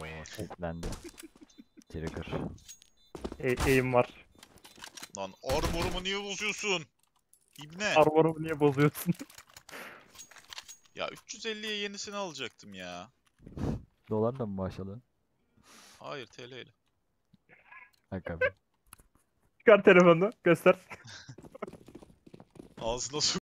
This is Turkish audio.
Oo, setlendi. Trigger. Eğim var. Lan armorumu niye bozuyorsun? İbne. Armorumu niye bozuyorsun? Ya 350'ye yenisini alacaktım ya. Dolarla mı başladı? Hayır TL ile. Hakikaten. Çıkar telefonunu göster. Ağzına